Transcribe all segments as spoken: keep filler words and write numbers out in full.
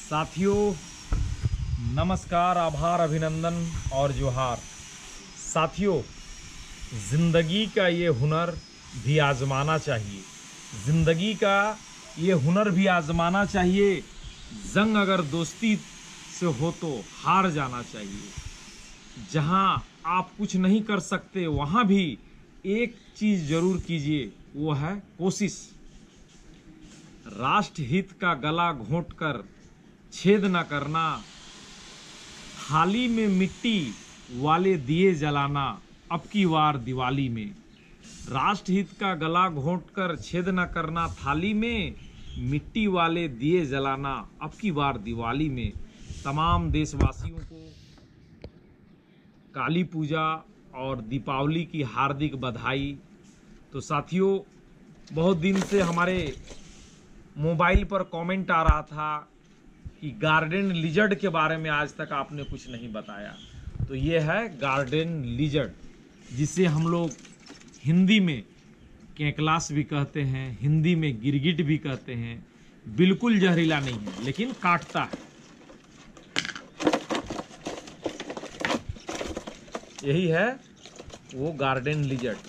साथियों नमस्कार, आभार, अभिनंदन और जोहार। साथियों, ज़िंदगी का ये हुनर भी आजमाना चाहिए। ज़िंदगी का ये हुनर भी आजमाना चाहिए। जंग अगर दोस्ती से हो तो हार जाना चाहिए। जहां आप कुछ नहीं कर सकते वहां भी एक चीज़ जरूर कीजिए, वो है कोशिश। राष्ट्र हित का गला घोंटकर छेद न करना, थाली में मिट्टी वाले दिए जलाना अब की बार दिवाली में। राष्ट्र हित का गला घोंटकर छेद न करना, थाली में मिट्टी वाले दिए जलाना अब की बार दिवाली में। तमाम देशवासियों को काली पूजा और दीपावली की हार्दिक बधाई। तो साथियों, बहुत दिन से हमारे मोबाइल पर कमेंट आ रहा था कि गार्डन लिजर्ड के बारे में आज तक आपने कुछ नहीं बताया। तो ये है गार्डन लिजर्ड, जिसे हम लोग हिंदी में केकलास भी कहते हैं, हिंदी में गिरगिट भी कहते हैं। बिल्कुल जहरीला नहीं है, लेकिन काटता है। यही है वो गार्डन लिजर्ड।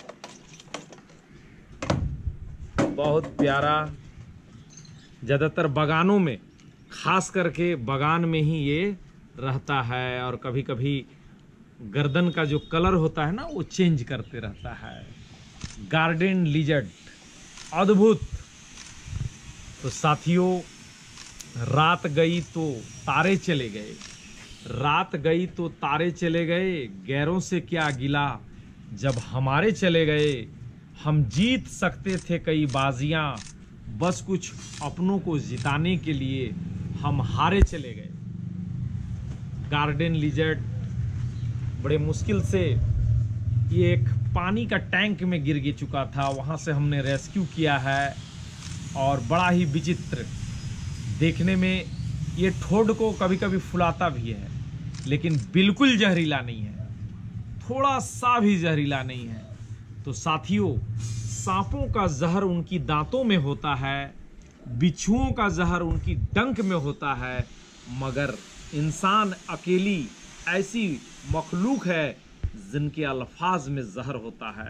बहुत प्यारा, ज़्यादातर बागानों में, खास करके बागान में ही ये रहता है। और कभी कभी गर्दन का जो कलर होता है ना, वो चेंज करते रहता है। गार्डन लिजर्ड अद्भुत। तो साथियों, रात गई तो तारे चले गए, रात गई तो तारे चले गए, गैरों से क्या गिला जब हमारे चले गए। हम जीत सकते थे कई बाजियां, बस कुछ अपनों को जिताने के लिए हम हारे चले गए। गार्डन लिजर्ड बड़े मुश्किल से ये एक पानी का टैंक में गिर गिर चुका था, वहाँ से हमने रेस्क्यू किया है। और बड़ा ही विचित्र देखने में, ये ठोड़ को कभी कभी फुलाता भी है, लेकिन बिल्कुल जहरीला नहीं है, थोड़ा सा भी जहरीला नहीं है। तो साथियों, सांपों का जहर उनकी दांतों में होता है, बिच्छुओं का जहर उनकी डंक में होता है, मगर इंसान अकेली ऐसी मखलूक है जिनके अल्फाज में जहर होता है।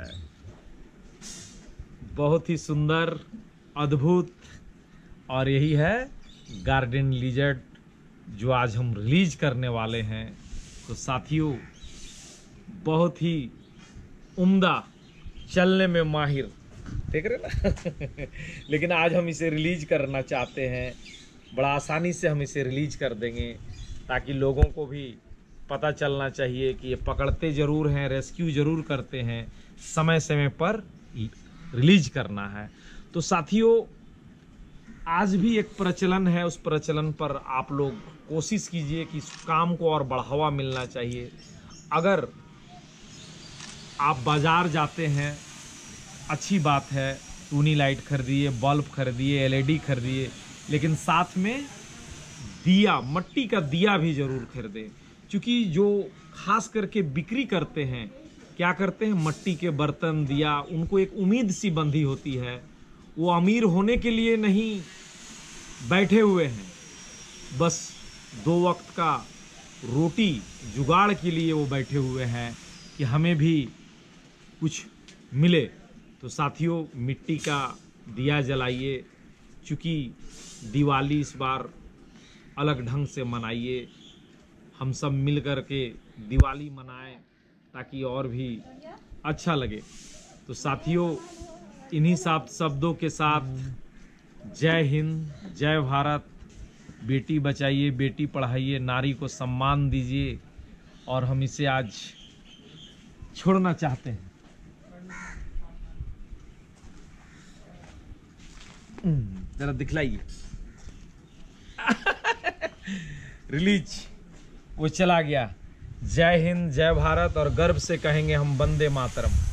बहुत ही सुंदर, अद्भुत। और यही है गार्डन लिजर्ड, जो आज हम रिलीज करने वाले हैं। तो साथियों, बहुत ही उम्दा, चलने में माहिर, देख रहे ना लेकिन आज हम इसे रिलीज करना चाहते हैं। बड़ा आसानी से हम इसे रिलीज कर देंगे, ताकि लोगों को भी पता चलना चाहिए कि ये पकड़ते ज़रूर हैं, रेस्क्यू ज़रूर करते हैं, समय समय पर रिलीज करना है। तो साथियों, आज भी एक प्रचलन है, उस प्रचलन पर आप लोग कोशिश कीजिए कि इस काम को और बढ़ावा मिलना चाहिए। अगर आप बाज़ार जाते हैं, अच्छी बात है, टूनी लाइट खरीदिए, बल्ब खरीदिए, एलईडी खरीदिए, लेकिन साथ में दिया, मट्टी का दिया भी ज़रूर खरीदें। क्योंकि जो खास करके बिक्री करते हैं, क्या करते हैं, मट्टी के बर्तन, दिया, उनको एक उम्मीद सी बंधी होती है। वो अमीर होने के लिए नहीं बैठे हुए हैं, बस दो वक्त का रोटी जुगाड़ के लिए वो बैठे हुए हैं कि हमें भी कुछ मिले। तो साथियों, मिट्टी का दिया जलाइए, चूँकि दिवाली इस बार अलग ढंग से मनाइए। हम सब मिल कर के दिवाली मनाएं, ताकि और भी अच्छा लगे। तो साथियों, इन्हीं सात शब्दों के साथ जय हिंद, जय भारत। बेटी बचाइए, बेटी पढ़ाइए, नारी को सम्मान दीजिए। और हम इसे आज छोड़ना चाहते हैं। जरा दिखलाइए रिलीज, वो चला गया। जय हिंद, जय भारत। और गर्व से कहेंगे हम वंदे मातरम।